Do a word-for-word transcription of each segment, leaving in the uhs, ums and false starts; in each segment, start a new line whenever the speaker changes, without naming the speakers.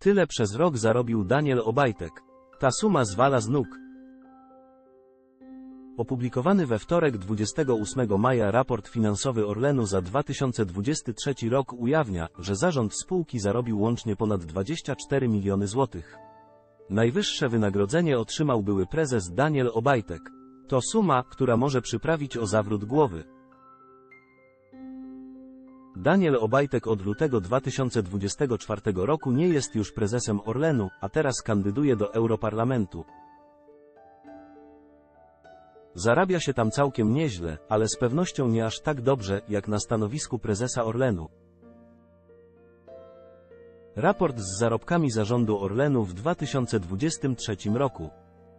Tyle przez rok zarobił Daniel Obajtek. Ta suma zwala z nóg. Opublikowany we wtorek dwudziestego ósmego maja raport finansowy Orlenu za dwa tysiące dwudziesty trzeci rok ujawnia, że zarząd spółki zarobił łącznie ponad dwadzieścia cztery miliony złotych. Najwyższe wynagrodzenie otrzymał były prezes Daniel Obajtek. To suma, która może przyprawić o zawrót głowy. Daniel Obajtek od lutego dwa tysiące dwudziestego czwartego roku nie jest już prezesem Orlenu, a teraz kandyduje do Europarlamentu. Zarabia się tam całkiem nieźle, ale z pewnością nie aż tak dobrze, jak na stanowisku prezesa Orlenu. Raport z zarobkami zarządu Orlenu w dwa tysiące dwudziestym trzecim roku.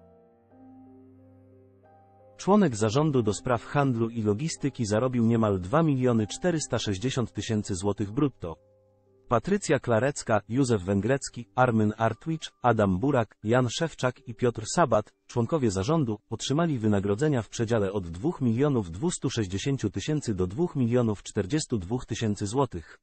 Członek zarządu do spraw handlu i logistyki zarobił niemal dwa miliony czterysta sześćdziesiąt tysięcy złotych brutto. Patrycja Klarecka, Józef Węgrecki, Armen Artwich, Adam Burak, Jan Szewczak i Piotr Sabat, członkowie zarządu, otrzymali wynagrodzenia w przedziale od dwóch milionów dwustu sześćdziesięciu tysięcy do dwóch milionów czterdziestu dwóch tysięcy złotych.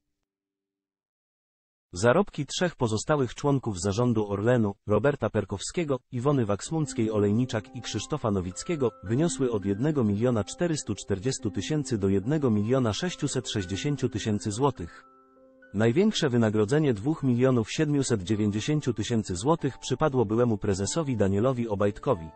Zarobki trzech pozostałych członków zarządu Orlenu, Roberta Perkowskiego, Iwony Waksmundzkiej-Olejniczak i Krzysztofa Nowickiego, wyniosły od jednego miliona czterystu czterdziestu tysięcy do jednego miliona sześciuset sześćdziesięciu tysięcy złotych. Największe wynagrodzenie dwóch milionów siedmiuset dziewięćdziesięciu tysięcy złotych przypadło byłemu prezesowi Danielowi Obajtkowi.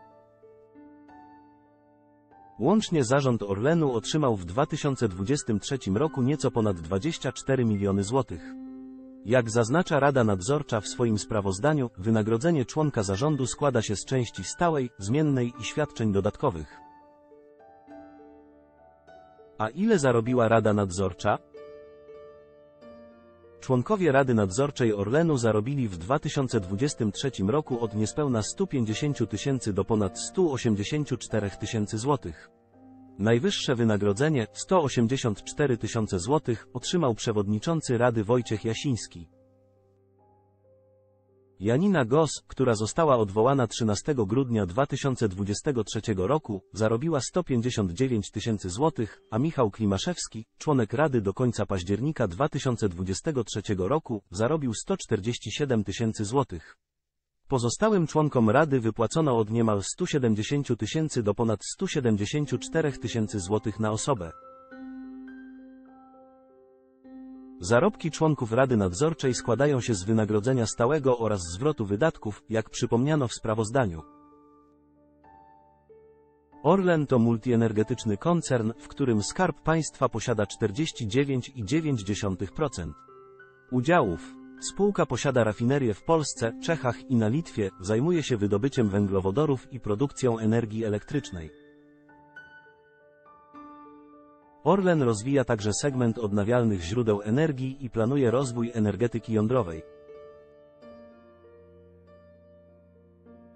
Łącznie zarząd Orlenu otrzymał w dwa tysiące dwudziestym trzecim roku nieco ponad dwadzieścia cztery miliony złotych. Jak zaznacza Rada Nadzorcza w swoim sprawozdaniu, wynagrodzenie członka zarządu składa się z części stałej, zmiennej i świadczeń dodatkowych. A ile zarobiła Rada Nadzorcza? Członkowie Rady Nadzorczej Orlenu zarobili w dwa tysiące dwudziestym trzecim roku od niespełna stu pięćdziesięciu tysięcy do ponad stu osiemdziesięciu czterech tysięcy złotych. Najwyższe wynagrodzenie, sto osiemdziesiąt cztery tysiące złotych, otrzymał przewodniczący Rady Wojciech Jasiński. Janina Gos, która została odwołana trzynastego grudnia dwa tysiące dwudziestego trzeciego roku, zarobiła sto pięćdziesiąt dziewięć tysięcy złotych, a Michał Klimaszewski, członek Rady do końca października dwa tysiące dwudziestego trzeciego roku, zarobił sto czterdzieści siedem tysięcy złotych. Pozostałym członkom Rady wypłacono od niemal stu siedemdziesięciu tysięcy do ponad stu siedemdziesięciu czterech tysięcy złotych na osobę. Zarobki członków Rady Nadzorczej składają się z wynagrodzenia stałego oraz zwrotu wydatków, jak przypomniano w sprawozdaniu. Orlen to multienergetyczny koncern, w którym Skarb Państwa posiada czterdzieści dziewięć przecinek dziewięć procent udziałów. Spółka posiada rafinerie w Polsce, Czechach i na Litwie, zajmuje się wydobyciem węglowodorów i produkcją energii elektrycznej. Orlen rozwija także segment odnawialnych źródeł energii i planuje rozwój energetyki jądrowej.